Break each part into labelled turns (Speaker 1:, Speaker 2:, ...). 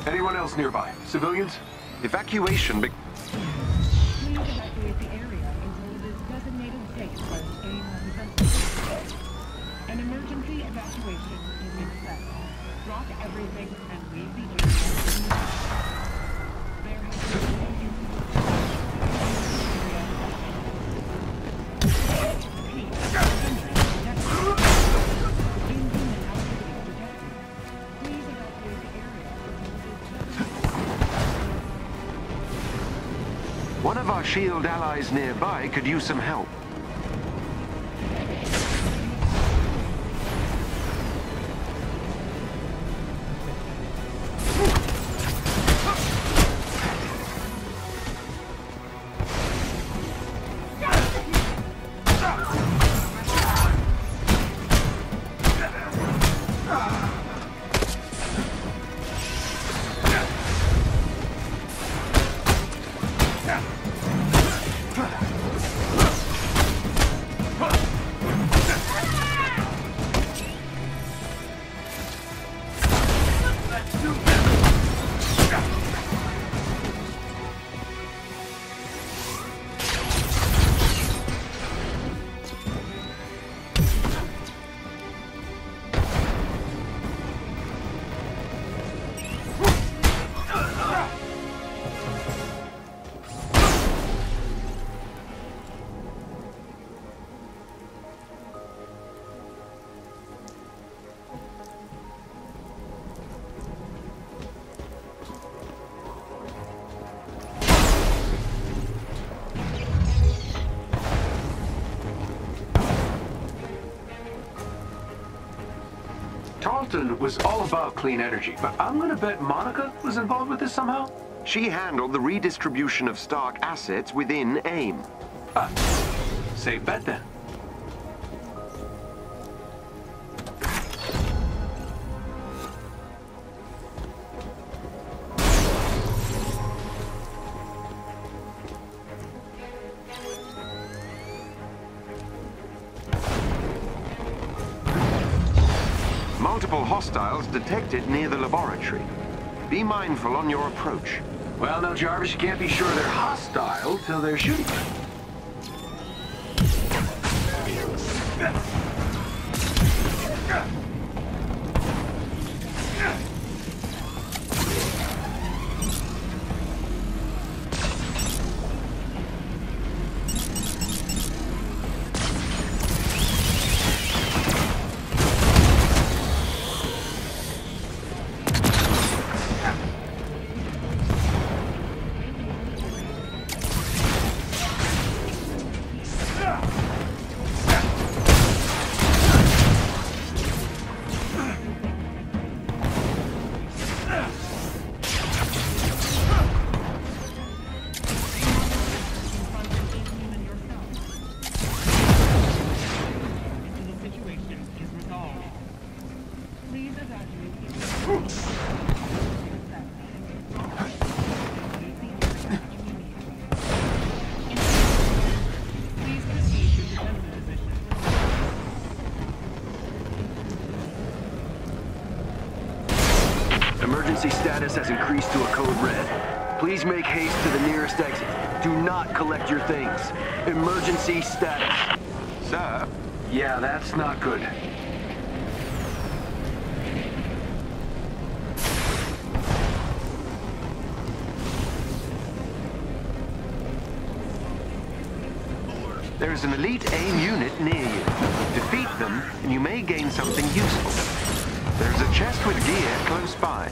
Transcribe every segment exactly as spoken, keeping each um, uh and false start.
Speaker 1: Anyone else nearby? Civilians?
Speaker 2: Evacuation be-
Speaker 3: Please evacuate the area until it is designated safe by the AIM representative. An emergency evacuation is in effect. Drop everything and leave the area. There has been
Speaker 2: One of our SHIELD allies nearby could use some help.
Speaker 1: Tarleton was all about clean energy, but I'm gonna bet Monica was involved with this somehow?
Speaker 2: She handled the redistribution of Stark assets within AIM.
Speaker 1: Ah, safe bet then.
Speaker 2: Multiple hostiles detected near the laboratory. Be mindful on your approach.
Speaker 1: Well, now, Jarvis, you can't be sure they're hostile till they're shooting.
Speaker 4: Emergency status has increased to a code red. Please make haste to the nearest exit. Do not collect your things. Emergency status.
Speaker 2: Sir?
Speaker 1: Yeah, that's not good.
Speaker 2: There is an elite AIM unit near you. Defeat them, and you may gain something useful. There's a chest with gear close by.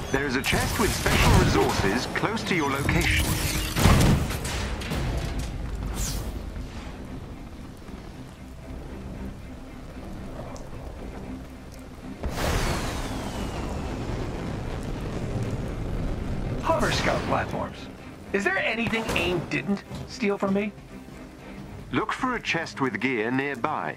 Speaker 2: There is a chest with special resources close to your location.
Speaker 1: Hover scout platforms. Is there anything AIM didn't steal from me?
Speaker 2: Look for a chest with gear nearby.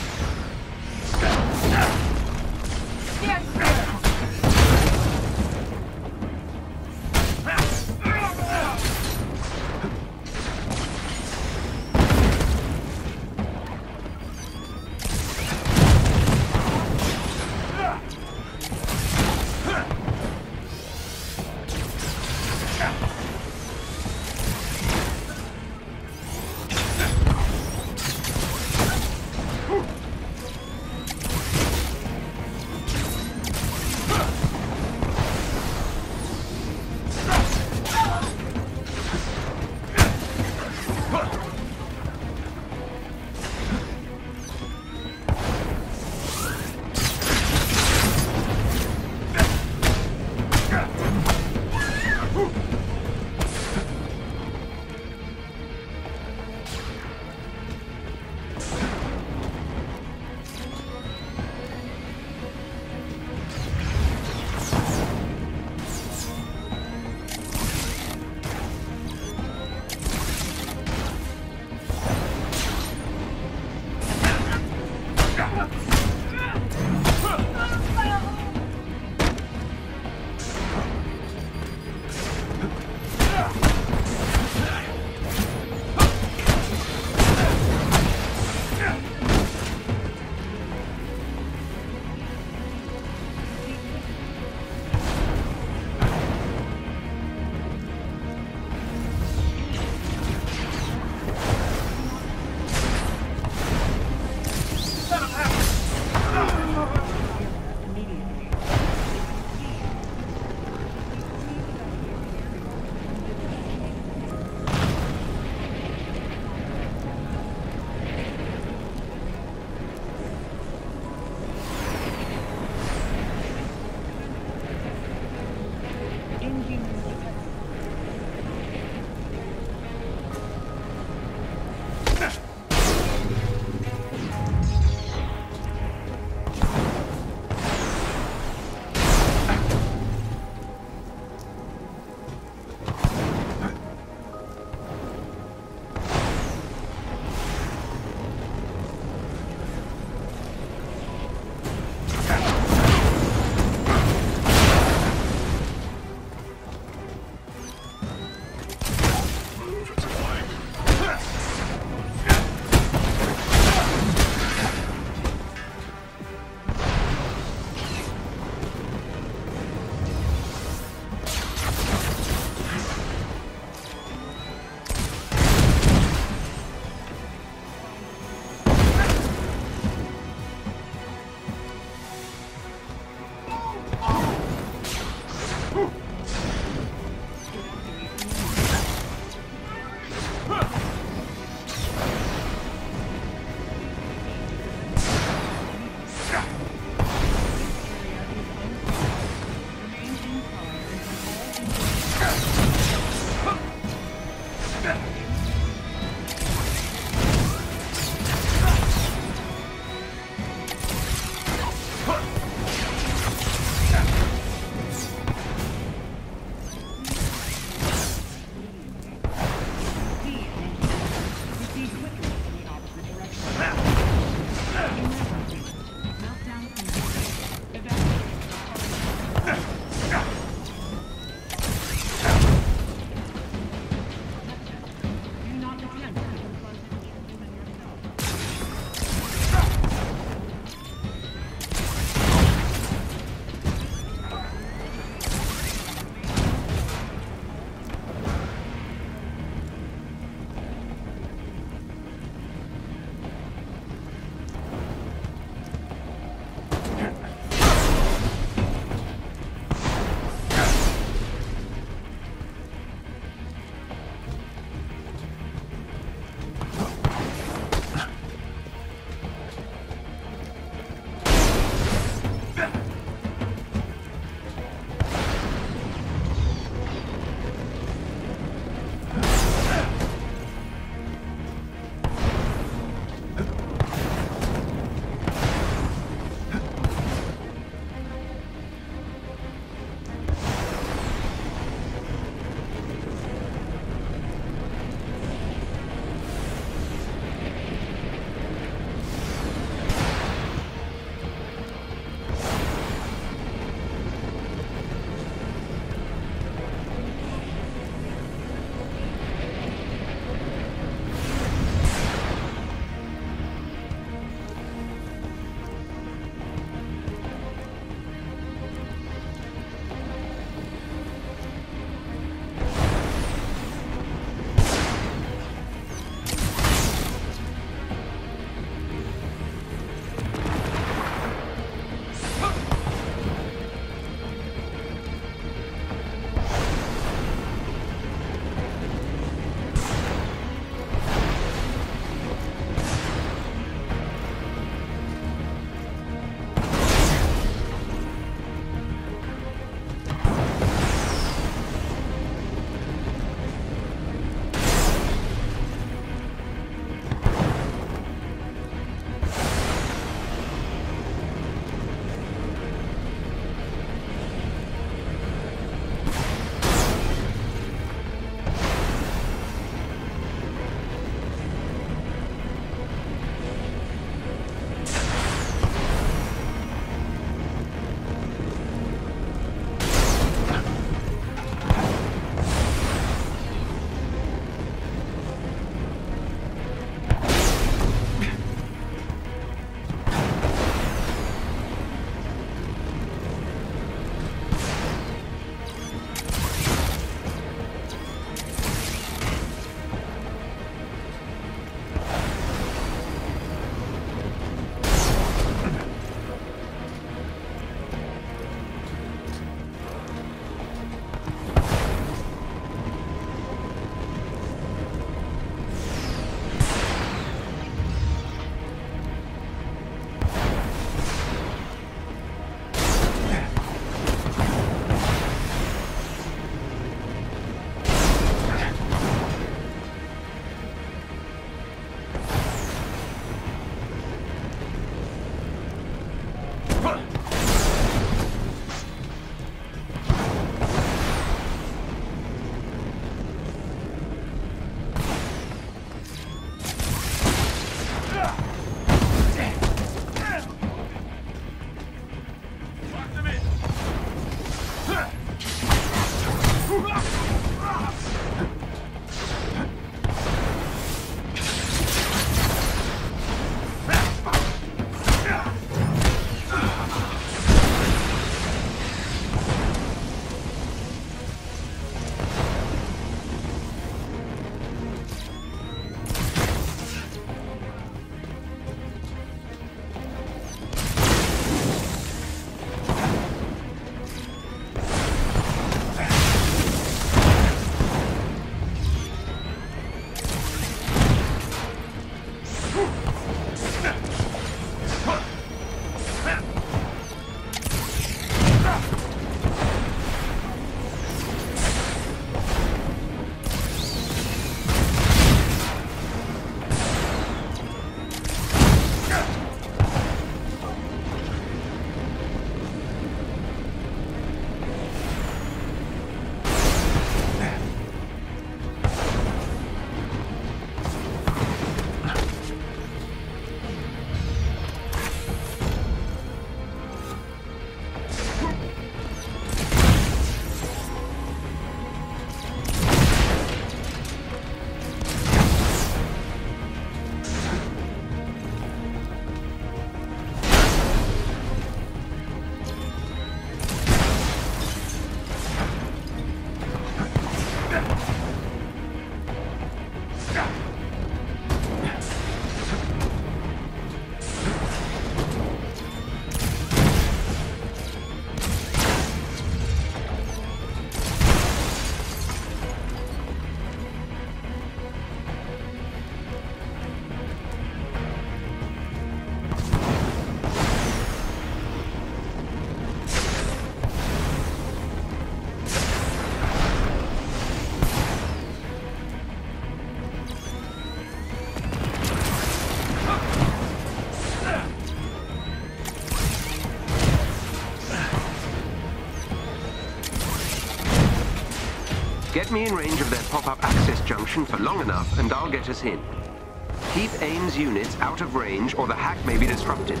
Speaker 2: Get me in range of their pop-up access junction for long enough, and I'll get us in. Keep AIM's units out of range, or the hack may be disrupted.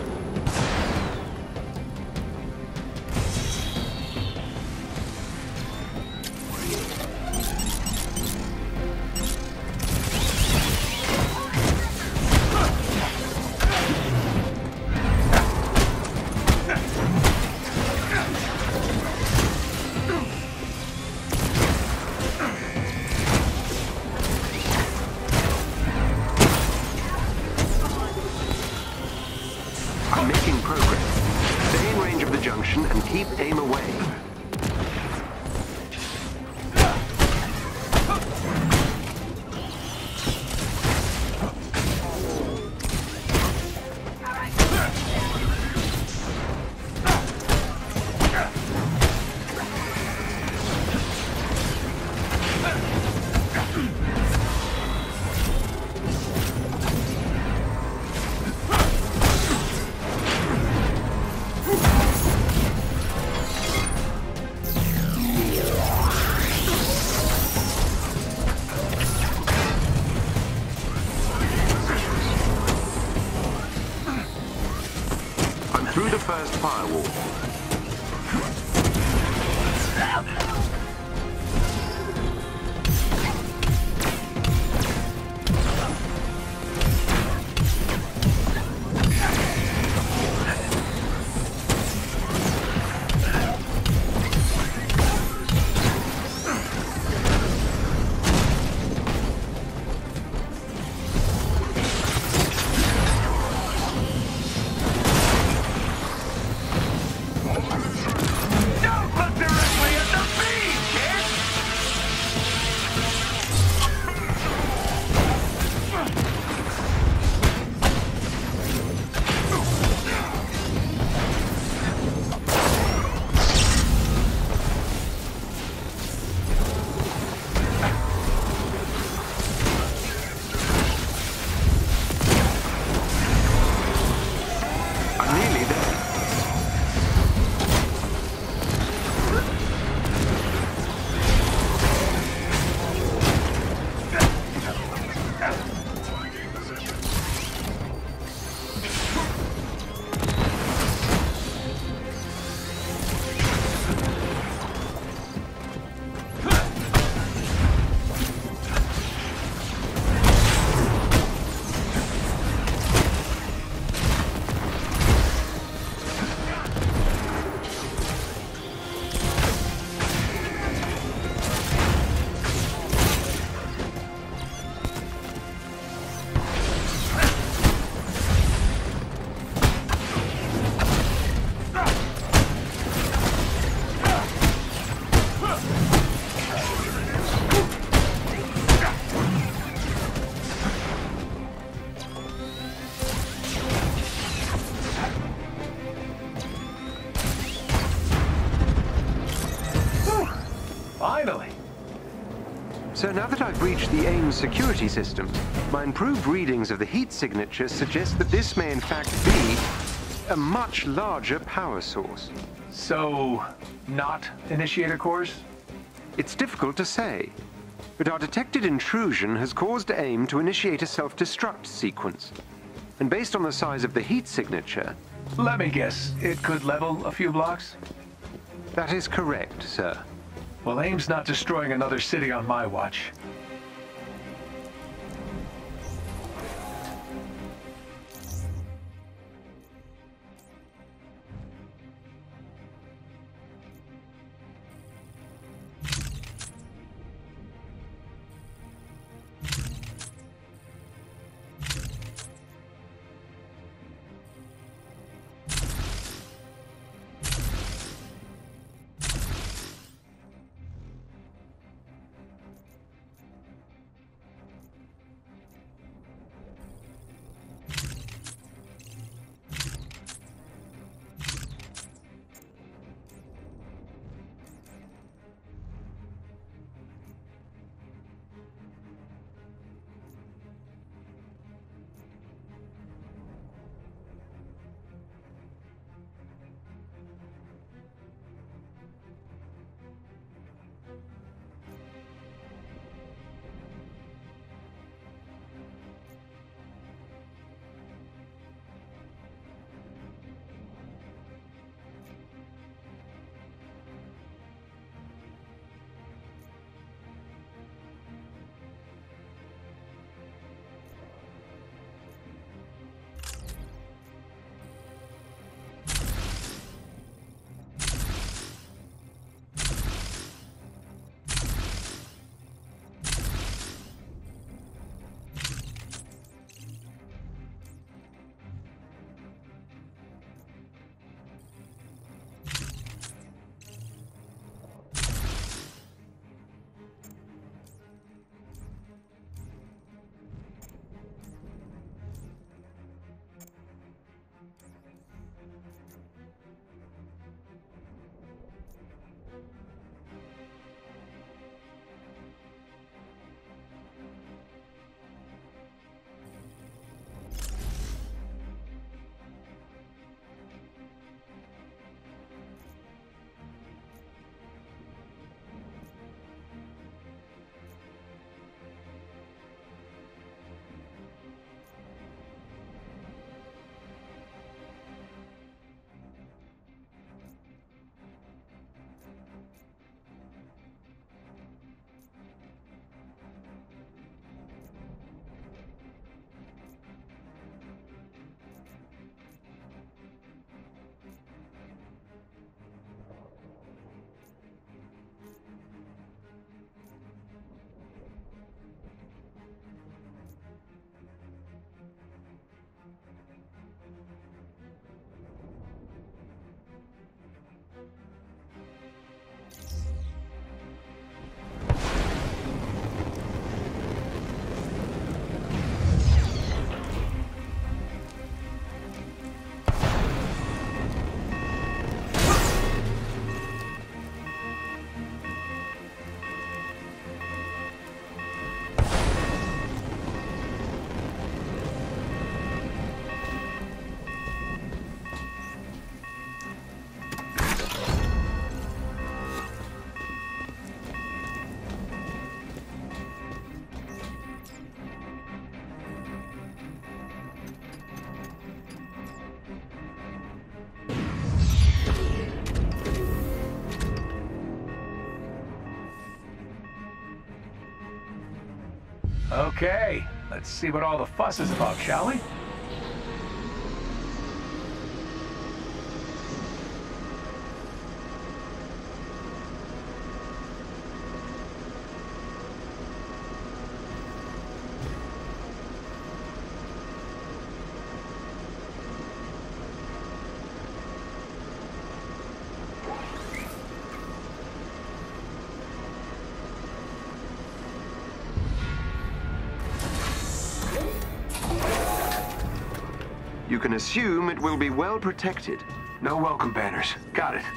Speaker 2: I'm making progress. Stay in range of the junction and keep AIM away. Through the first firewall.
Speaker 1: Finally.
Speaker 2: So now that I've breached the AIM security system, my improved readings of the heat signature suggest that this may in fact be a much larger power source.
Speaker 1: So, not initiator cores?
Speaker 2: It's difficult to say, but our detected intrusion has caused AIM to initiate a self-destruct sequence. And based on the size of the heat signature...
Speaker 1: Let me guess, it could level a few blocks?
Speaker 2: That is correct, sir.
Speaker 1: Well, AIM's not destroying another city on my watch. Okay, let's see what all the fuss is about, shall we?
Speaker 2: You can assume it will be well protected.
Speaker 1: No welcome banners. Got it.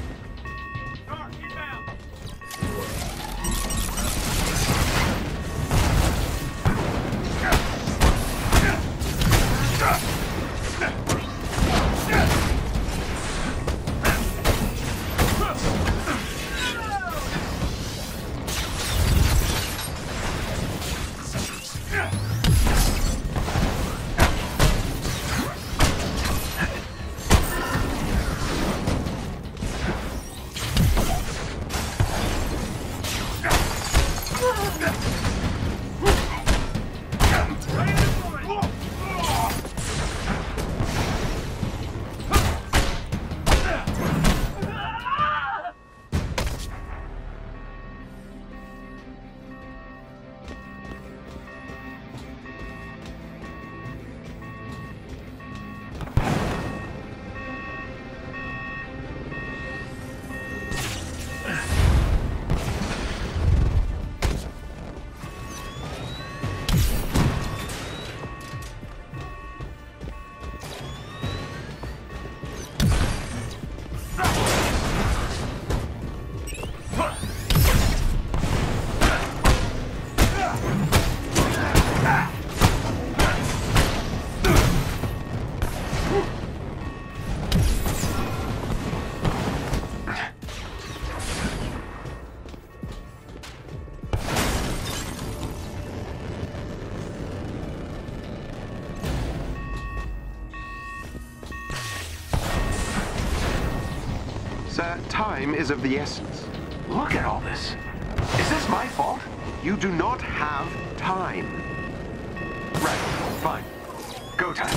Speaker 2: Sir, time is of the essence.
Speaker 1: Look at all this. Is this my fault?
Speaker 2: You do not have time.
Speaker 1: Right, fine. Go time.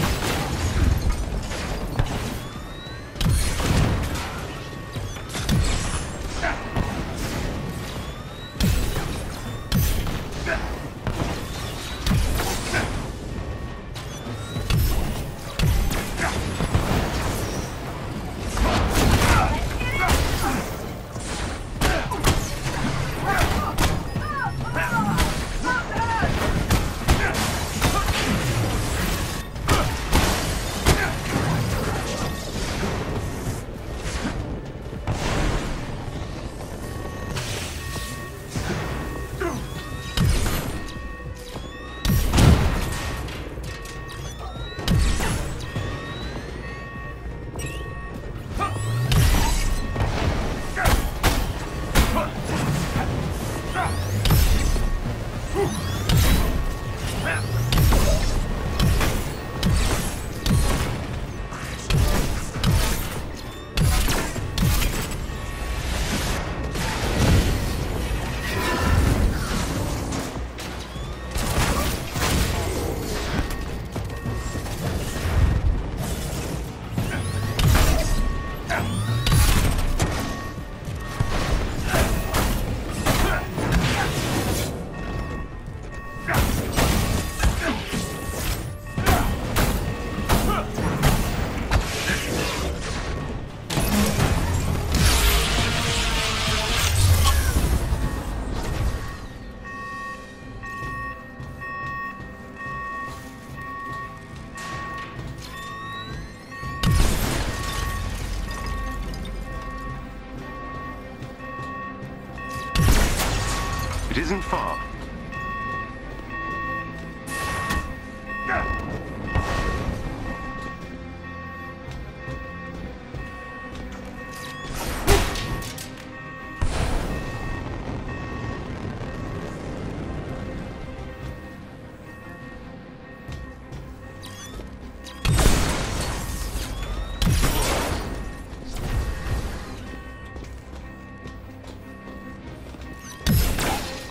Speaker 2: It isn't far.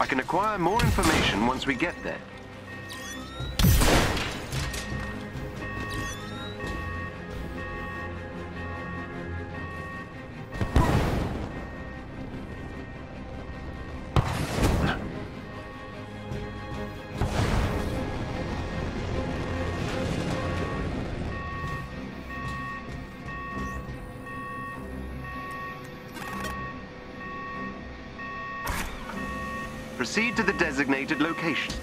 Speaker 2: I can acquire more information once we get there. Proceed to the designated location.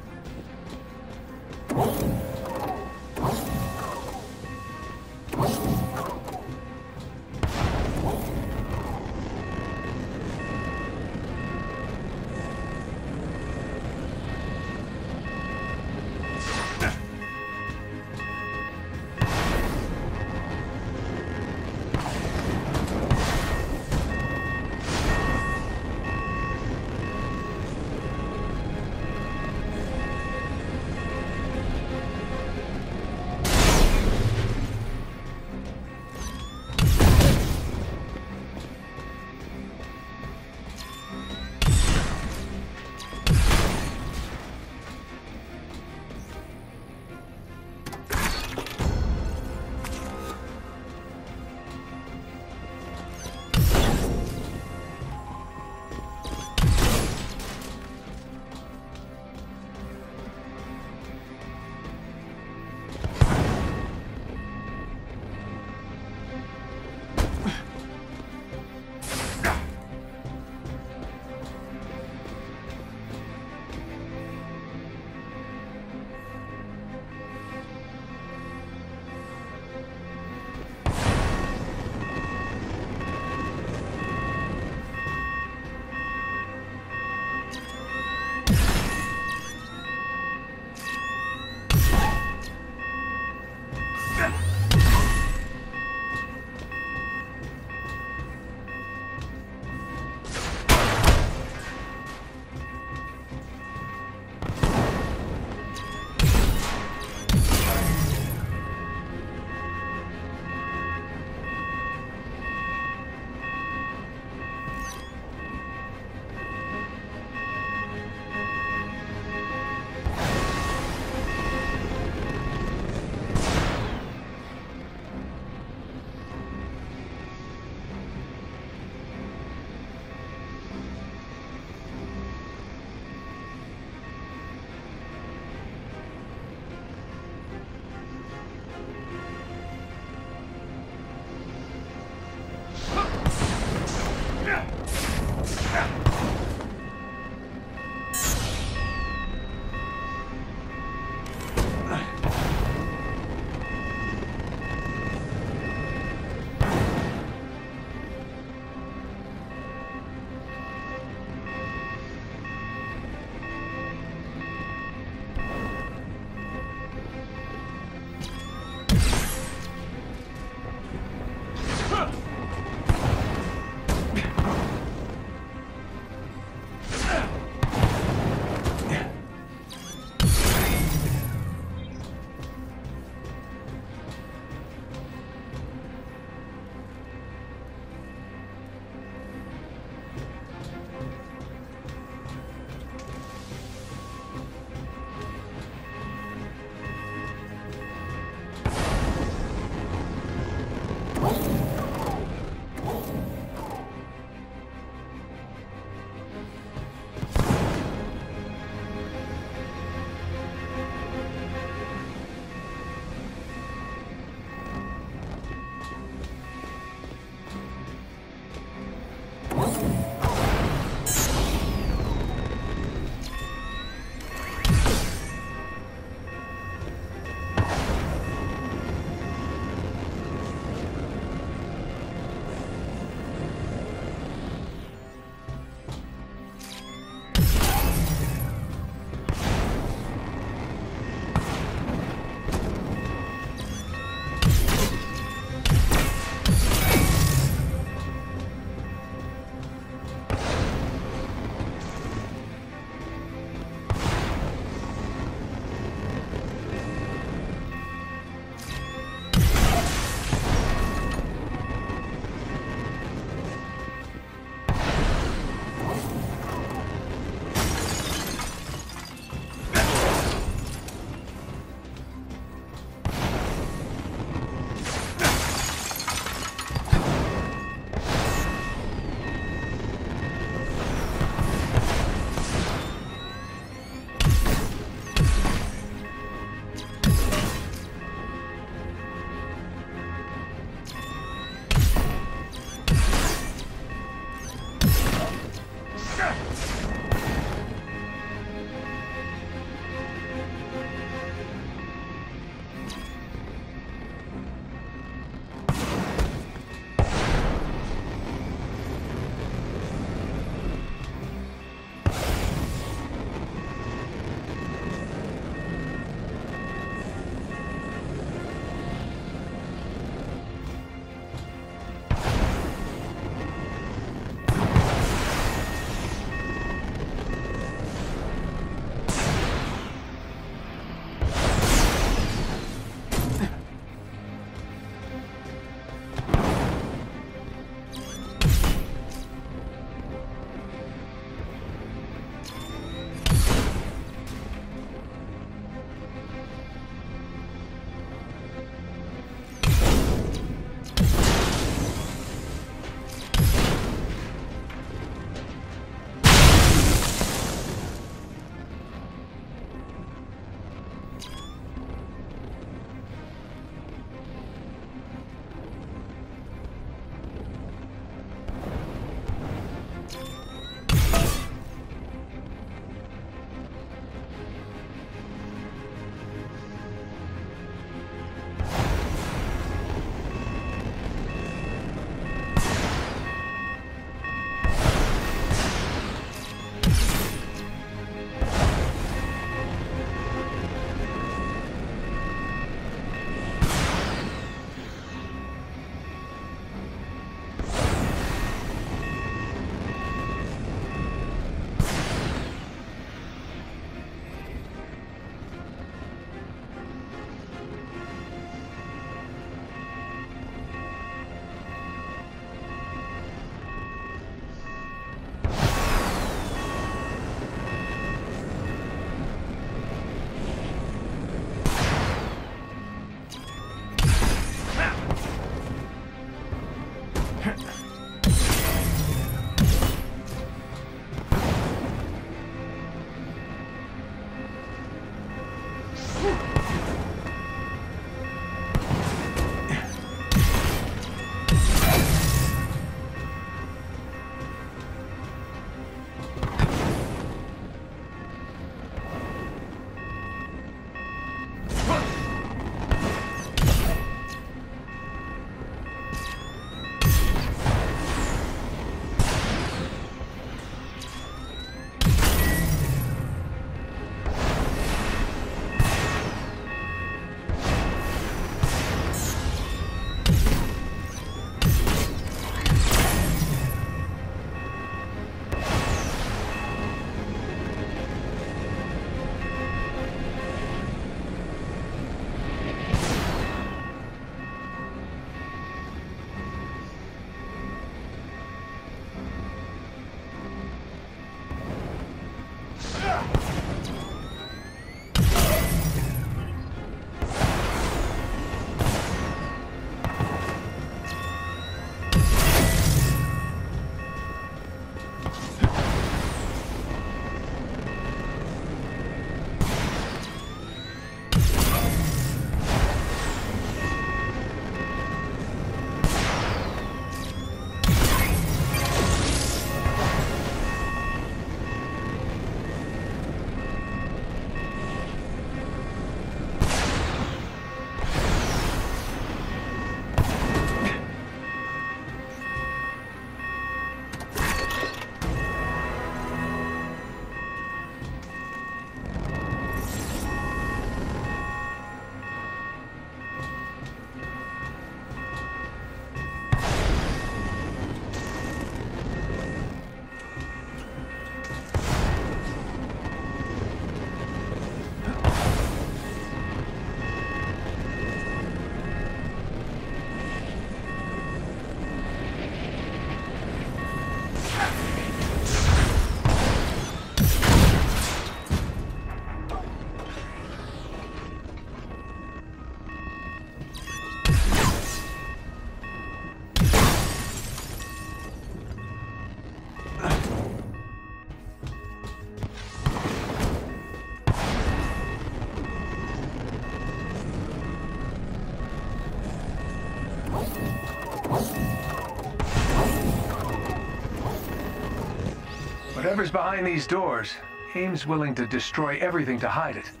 Speaker 1: Whatever's behind these doors, AIM's willing to destroy everything to hide it.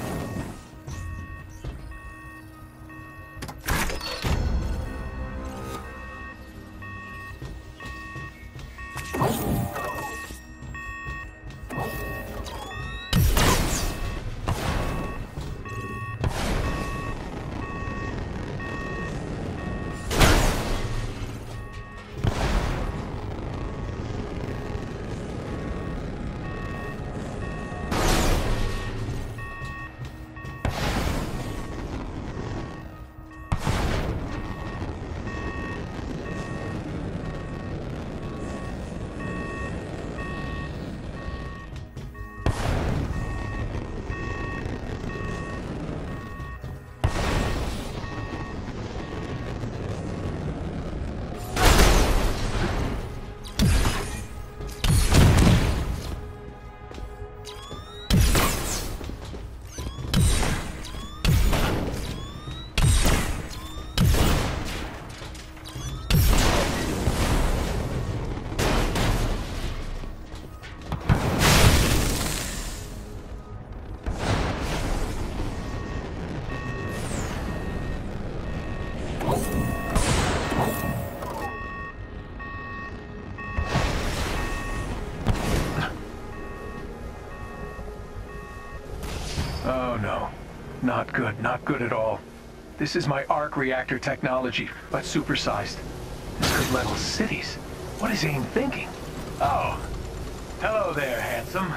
Speaker 1: Oh no. Not good, not good at all. This is my arc reactor technology, but supersized. This could level cities. What is AIM thinking? Oh. Hello there, handsome.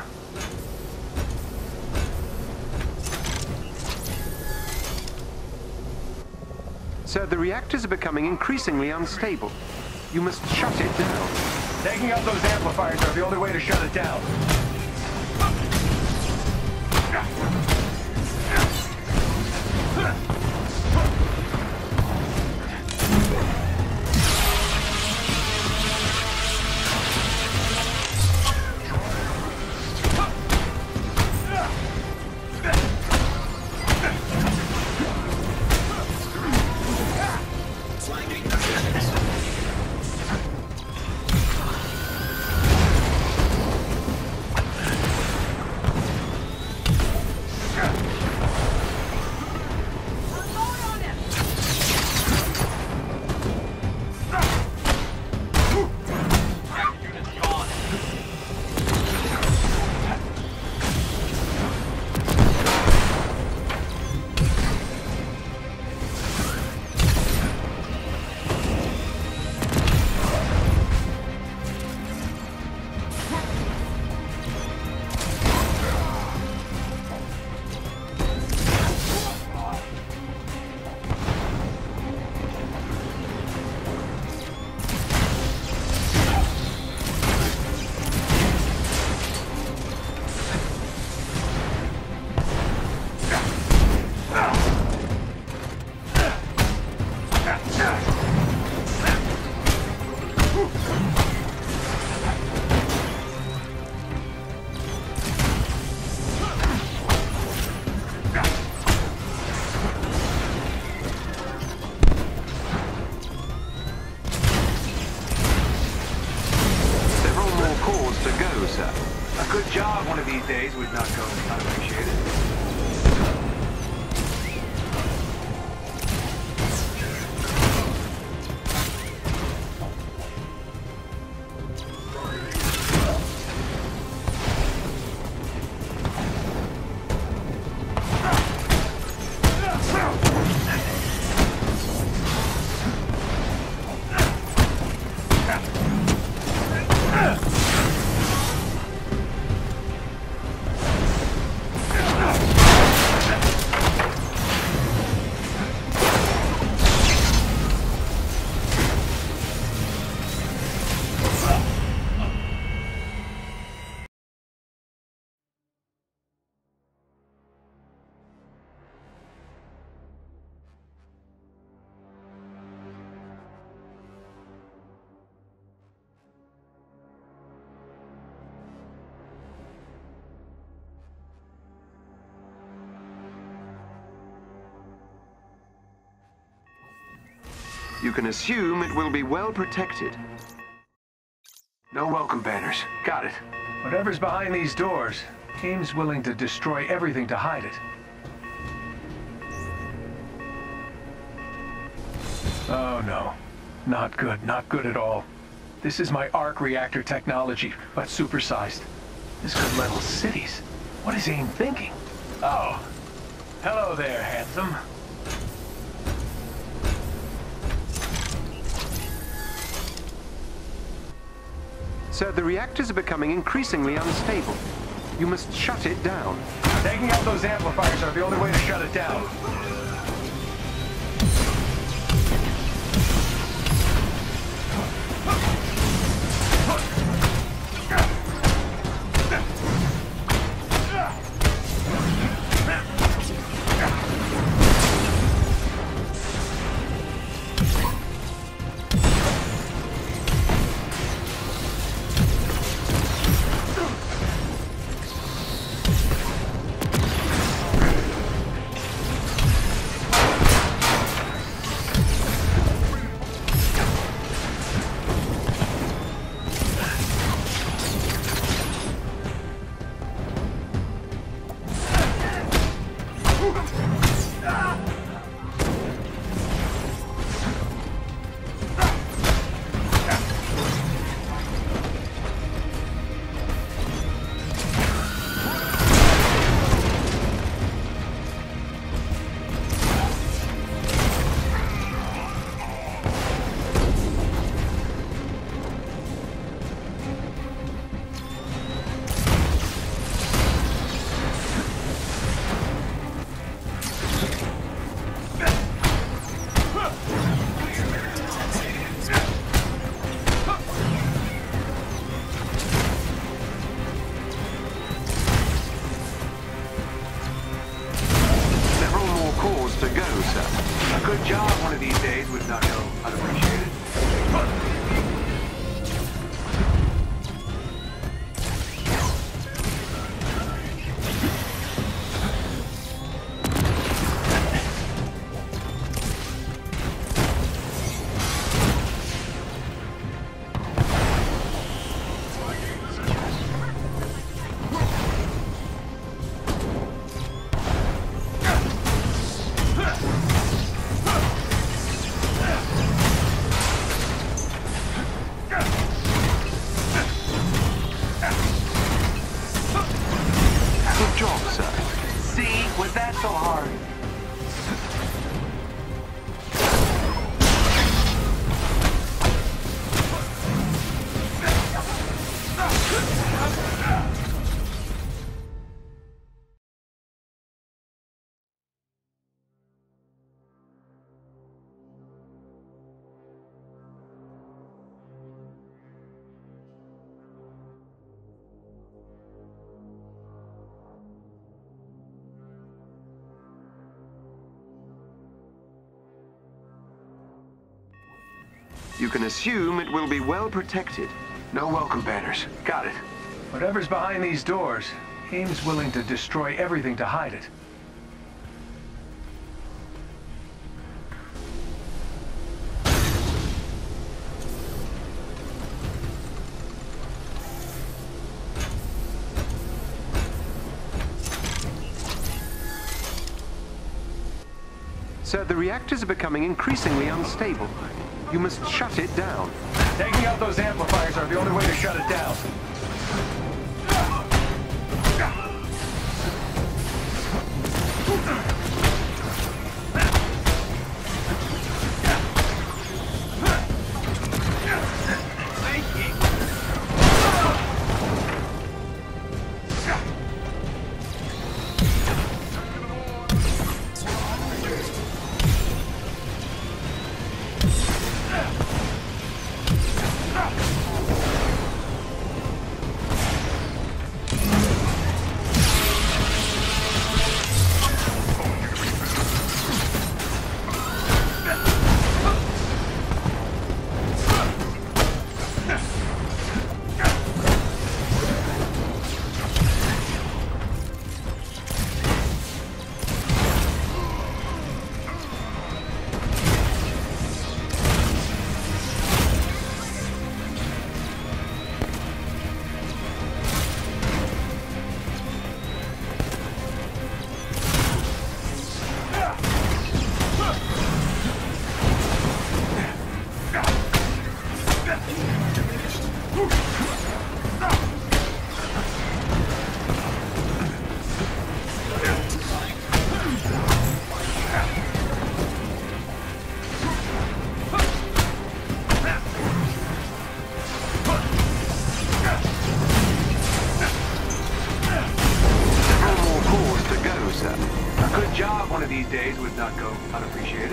Speaker 2: Sir, the reactors are becoming increasingly unstable. You must shut it down.
Speaker 1: Taking out those amplifiers are the only way to shut it down.
Speaker 5: Good job one of these days would not go unappreciated.
Speaker 2: You can assume it will be well protected.
Speaker 1: No welcome banners. Got it. Whatever's behind these doors, AIM's willing to destroy everything to hide it. Oh no. Not good, not good at all. This is my arc reactor technology, but supersized. This could level cities. What is AIM thinking? Oh. Hello there, handsome.
Speaker 2: Sir, the reactors are becoming increasingly unstable. You must shut it down.
Speaker 1: Taking out those amplifiers are the only way to shut it down.
Speaker 5: Good job one of these days would not go unappreciated. Was that so hard?
Speaker 2: You can assume it will be well protected.
Speaker 5: No welcome banners. Got it.
Speaker 1: Whatever's behind these doors, AIM's willing to destroy everything to hide it.
Speaker 2: Sir, the reactors are becoming increasingly unstable. You must shut it down.
Speaker 1: Taking out those amplifiers are the only way to shut it down.
Speaker 5: Good job one of these days would not go unappreciated.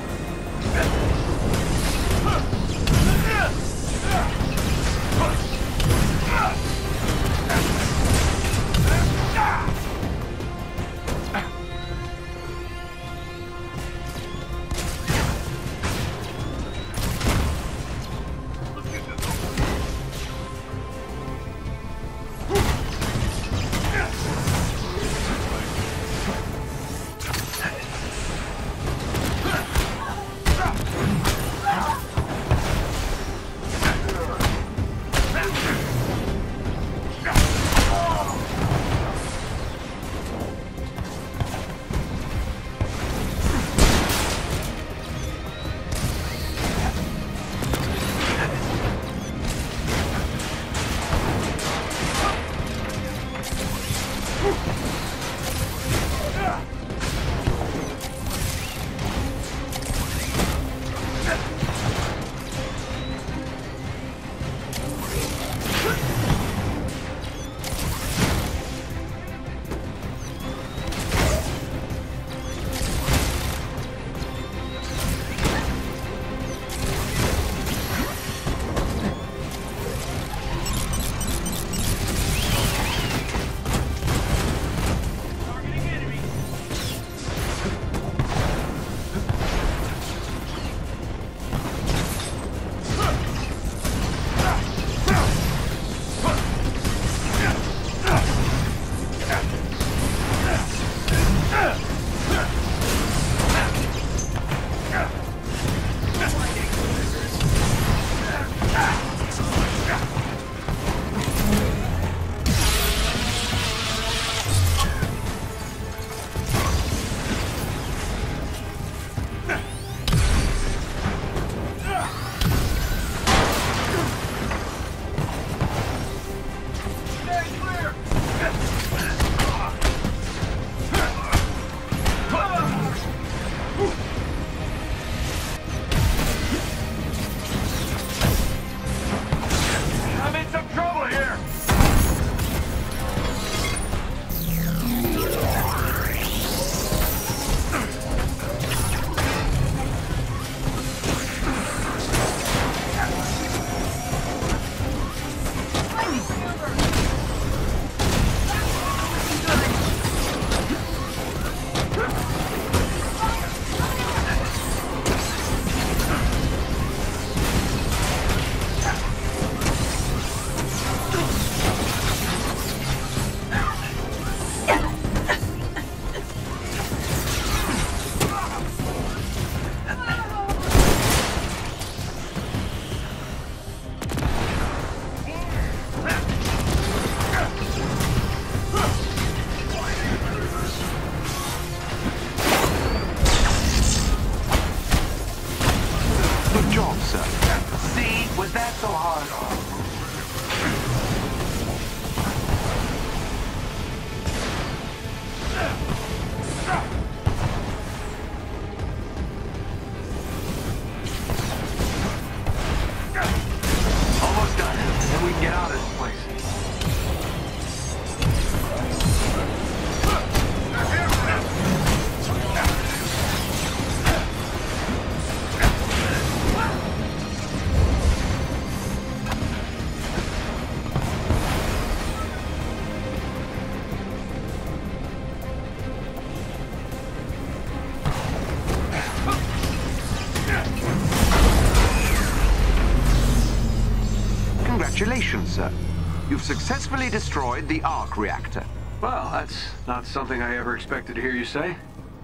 Speaker 2: Congratulations, sir. You've successfully destroyed the arc reactor.
Speaker 5: Well, that's not something I ever expected to hear you say.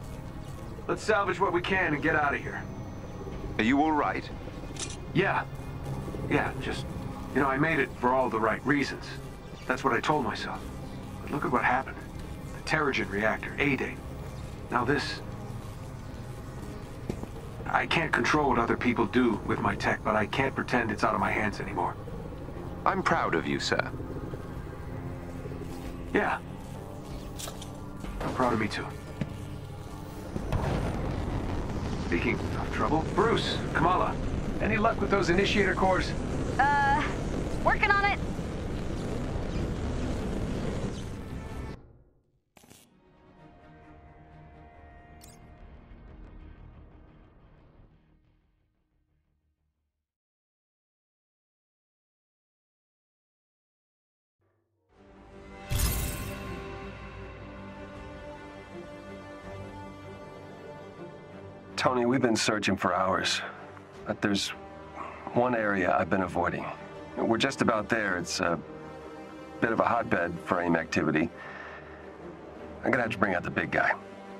Speaker 5: Let's salvage what we can and get out of here.
Speaker 2: Are you all right?
Speaker 5: Yeah. Yeah, just, you know, I made it for all the right reasons. That's what I told myself. But look at what happened. The Terrigen reactor, A-Day. Now this... I can't control what other people do with my tech, but I can't pretend it's out of my hands anymore.
Speaker 2: I'm proud of you, sir.
Speaker 5: Yeah. I'm proud of me too. Speaking of trouble, Bruce, Kamala, any luck with those initiator cores?
Speaker 6: Uh, working on it.
Speaker 7: Tony, we've been searching for hours, but there's one area I've been avoiding. We're just about there. It's a bit of a hotbed for AIM activity. I'm gonna have to bring out the big guy.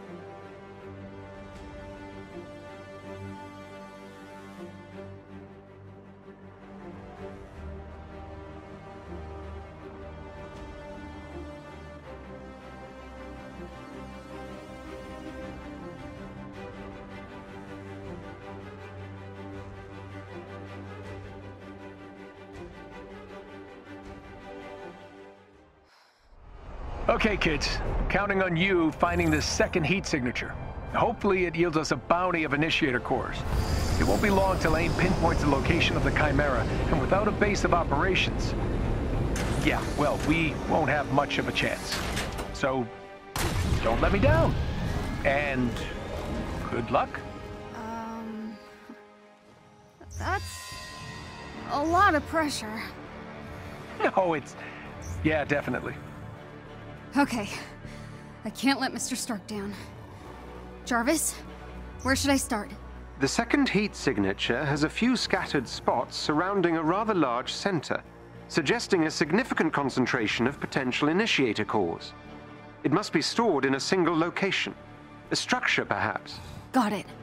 Speaker 1: Okay, kids. Counting on you finding this second heat signature. Hopefully it yields us a bounty of initiator cores. It won't be long till AIM pinpoints the location of the Chimera, and without a base of operations, yeah, well, we won't have much of a chance. So, don't let me down. And good luck.
Speaker 6: Um... That's... a lot of pressure.
Speaker 1: No, it's... yeah, definitely.
Speaker 6: Okay. I can't let Mister Stark down. Jarvis, where should I start?
Speaker 2: The second heat signature has a few scattered spots surrounding a rather large center, suggesting a significant concentration of potential initiator cores. It must be stored in a single location. A structure, perhaps.
Speaker 6: Got it.